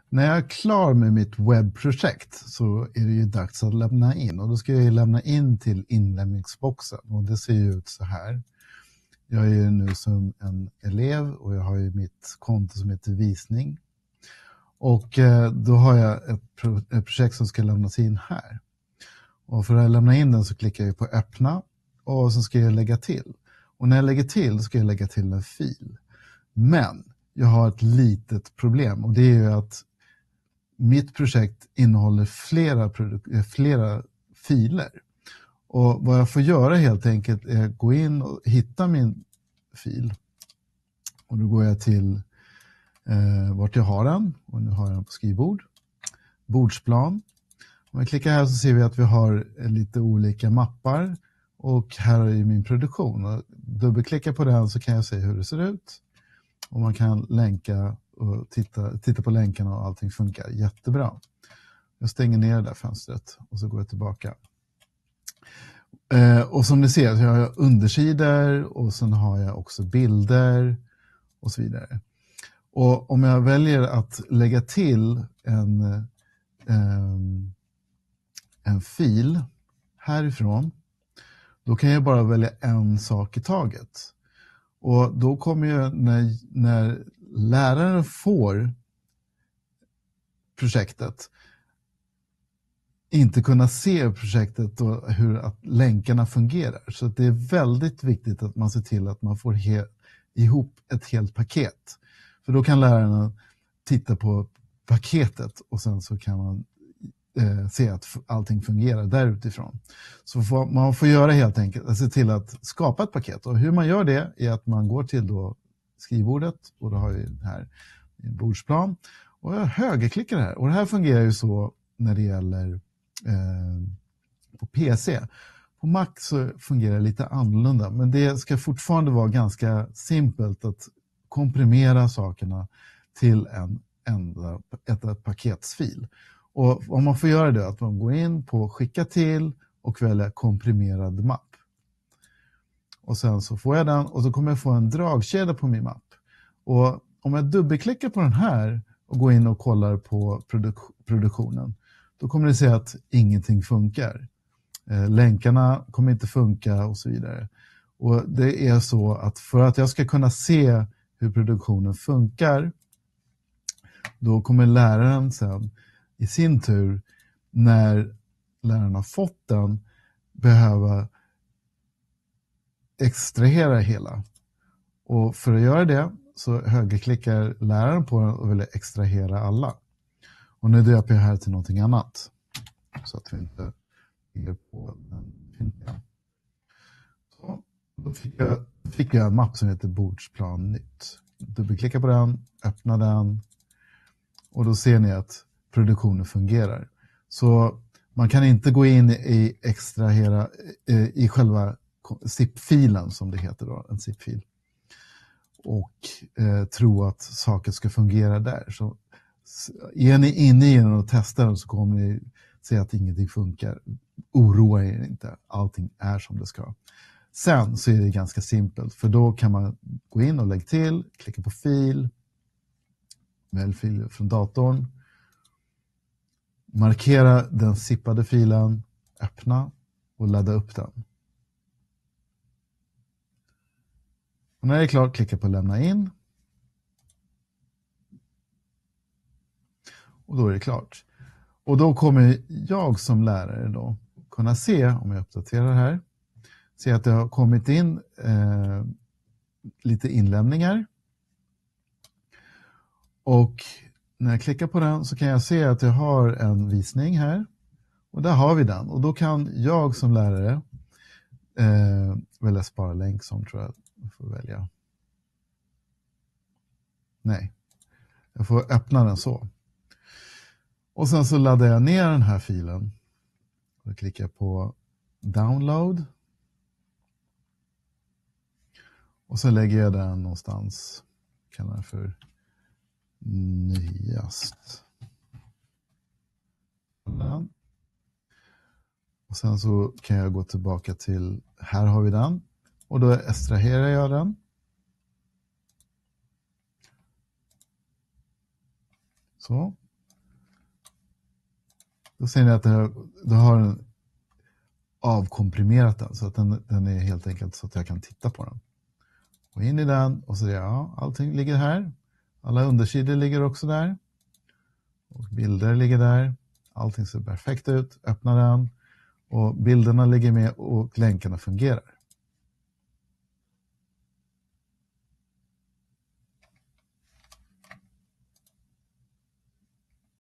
När jag är klar med mitt webbprojekt så är det ju dags att lämna in. Och då ska jag lämna in till inlämningsboxen. Och det ser ju ut så här. Jag är ju nu som en elev och jag har ju mitt konto som heter visning. Och då har jag ett projekt som ska lämnas in här. Och för att lämna in den så klickar jag på öppna och så ska jag lägga till. Och när jag lägger till så ska jag lägga till en fil. Men jag har ett litet problem och det är ju att mitt projekt innehåller flera filer. Och vad jag får göra helt enkelt är att gå in och hitta min fil. Och då går jag till vart jag har den. Och nu har jag den på skrivbord. Bordsplan. Om vi klickar här så ser vi att vi har lite olika mappar. Och här är min produktion. Och dubbelklicka på den så kan jag se hur det ser ut. Och man kan länka och titta på länkarna och allting funkar jättebra. Jag stänger ner det där fönstret och så går jag tillbaka. Och som ni ser så har jag undersidor och sen har jag också bilder och så vidare. Och om jag väljer att lägga till en fil härifrån, då kan jag bara välja en sak i taget. Och då kommer ju när läraren får projektet inte kunna se projektet och hur att länkarna fungerar. Så det är väldigt viktigt att man ser till att man får ihop ett helt paket. För då kan lärarna titta på paketet och sen så kan man se att allting fungerar där utifrån. Så man får göra helt enkelt att se till att skapa ett paket. Och hur man gör det är att man går till då skrivbordet och då har vi här en bordsplan. Och jag högerklickar här. Och det här fungerar ju så när det gäller på PC. På Mac så fungerar det lite annorlunda. Men det ska fortfarande vara ganska simpelt att komprimera sakerna till ett paketsfil. Och om man får göra det att man går in på skicka till och välja komprimerad mapp. Och sen så får jag den och så kommer jag få en dragkedja på min mapp. Och om jag dubbelklickar på den här och går in och kollar på produktionen, då kommer det se att ingenting funkar. Länkarna kommer inte funka och så vidare. Och det är så att för att jag ska kunna se hur produktionen funkar, då kommer läraren sen i sin tur, när läraren har fått den, behöva extrahera hela. Och för att göra det så högerklickar läraren på den och vill extrahera alla. Och nu döper jag här till någonting annat. Så att vi inte ligger på den fintiga. Så, då fick jag en mapp som heter bordsplan nytt. Dubbelklicka på den, öppna den. Och då ser ni att produktionen fungerar. Så man kan inte gå in i extrahera i själva zip-filen som det heter då, en zip-fil. Och tro att saker ska fungera där. Så är ni inne i den och testar den så kommer ni se att ingenting funkar. Oroa er inte, allting är som det ska. Sen så är det ganska simpelt, för då kan man gå in och lägga till, klicka på fil, välj fil från datorn, markera den zippade filen, öppna och ladda upp den. Och när det är klart, klicka på lämna in. Och då är det klart. Och då kommer jag som lärare då kunna se, om jag uppdaterar här, se att det har kommit in lite inlämningar. Och när jag klickar på den så kan jag se att jag har en visning här. Och där har vi den. Och då kan jag som lärare välja spara länk som tror jag får välja. Nej, jag får öppna den så. Och sen så laddar jag ner den här filen. Och klickar på download. Och så lägger jag den någonstans. Kallar den för nyast. Och sen så kan jag gå tillbaka till, här har vi den. Och då extraherar jag den. Så. Då säger ni att du har avkomprimerat den så att den är helt enkelt så att jag kan titta på den. Och in i den och så säger jag, allting ligger här. Alla undersidor ligger också där. Och bilder ligger där. Allting ser perfekt ut. Öppna den. Och bilderna ligger med och länkarna fungerar.